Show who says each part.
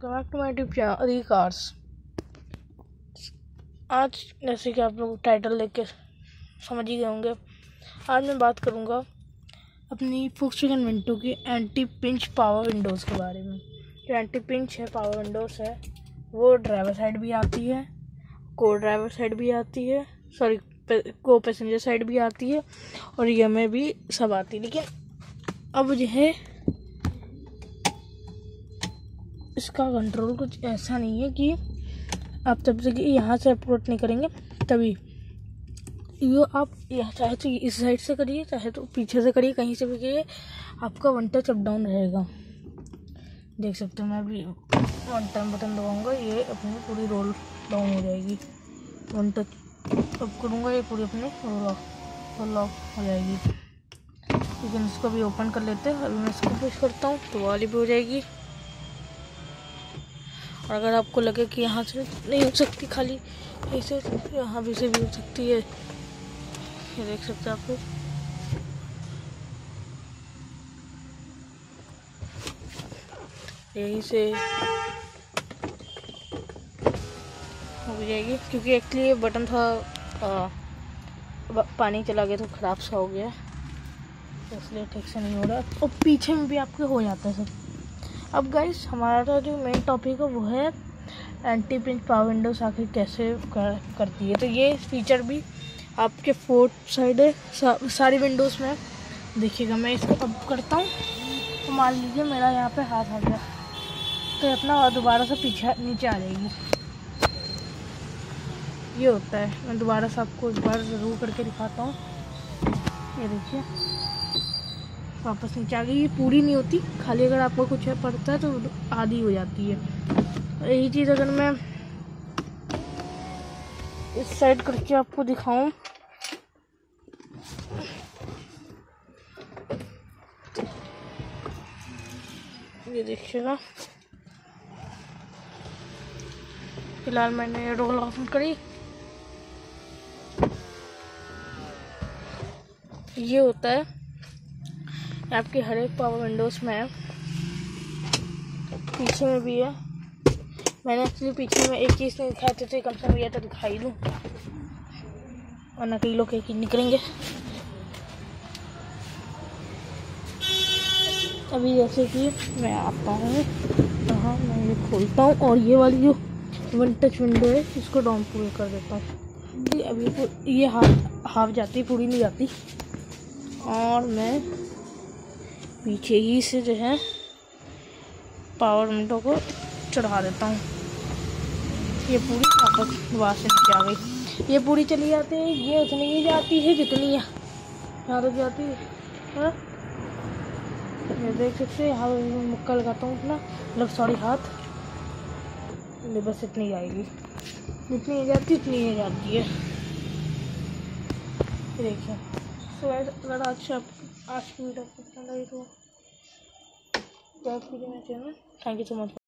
Speaker 1: Back to my YouTube channel re cars. आज जैसे कि आप लोग टाइटल देख के समझ ही गए होंगे, आज मैं बात करूंगा अपनी फोक्सवैगन विंटो की एंटी पिंच पावर विंडोज़ के बारे में। जो एंटी पिंच है पावर विंडोज़ है वो ड्राइवर साइड भी आती है, को ड्राइवर साइड भी आती है, को पैसेंजर साइड भी आती है और ये में भी सब आती है। लेकिन अब जो है इसका कंट्रोल कुछ ऐसा नहीं है कि आप तब तक यहाँ से अप्रोच नहीं करेंगे तभी ये आप यहाँ चाहे तो इस साइड से करिए, चाहे तो पीछे से करिए, कहीं से भी करिए, आपका वन टच अप डाउन रहेगा। देख सकते हो मैं अभी वन टाइम बटन दबाऊंगा, ये अपनी पूरी रोल डाउन हो जाएगी। वन टच अप करूँगा ये पूरी अपनी रोल ऑफ हो जाएगी। लेकिन इसको भी ओपन कर लेते हैं। अभी मैं इसको पुश करता हूँ तो वाली भी हो जाएगी। और अगर आपको लगे कि यहाँ से नहीं हो सकती, खाली ऐसे यहाँ भी से भी हो सकती है, ये देख सकते हैं आप लोग। यहीं से हो जाएगी क्योंकि एक्चुअली ये बटन था पानी चला गया तो ख़राब सा हो गया, इसलिए ठीक से नहीं हो रहा। और पीछे में भी आपके हो जाता है सब। अब गाइस हमारा जो मेन टॉपिक है वो है एंटी पिंच पावर विंडोज़ आखिर कैसे करती है। तो ये फीचर भी आपके फोर्थ साइड है सारी विंडोज़ में। देखिएगा मैं इसको अब करता हूँ तो मान लीजिए मेरा यहाँ पे हाथ आ गया तो अपना दोबारा से पीछे नीचे आ जाएगी। ये होता है। मैं दोबारा से आपको एक बार ज़रूर करके दिखाता हूँ। ये देखिए वापस नीचे आ गई। ये पूरी नहीं होती, खाली अगर आपको कुछ पड़ता है तो आधी हो जाती है। यही चीज़ अगर मैं इस साइड करके आपको दिखाऊं, ये देखिएगा। फिलहाल मैंने रोल ऑफ करी। ये होता है आपके हर एक पावर विंडोज़ में है, पीछे में भी है। मैंने एक्चुअली पीछे में एक चीज़ नहीं दिखाई थी, कम से कम ये तो दिखाई दूँ, वरना कई लोग एक ही निकलेंगे। अभी जैसे कि मैं आता हूँ यहाँ, मैं ये खोलता हूँ और ये वाली जो वन टच विंडो है इसको डाउन पूरे कर देता हूँ। अभी ये हाफ जाती, पूरी नहीं जाती। और मैं पीछे ही से जो है पावर विंडो को चढ़ा देता हूँ। ये पूरी वापस दोबारा से नीचे आ गई। ये पूरी चली जाती है, ये उतनी ही जाती है जितनी यहाँ तक जाती है। ये देख सकते हैं। यहाँ मुक्का लगाता हूँ अपना, मतलब सॉरी हाथ, बस इतनी आएगी, जितनी ही जाती उतनी ही जाती है। देखिए अगर आज की वीडियो पसंद आई तो लाइक कीजिए मेरे channel. Thank you so much.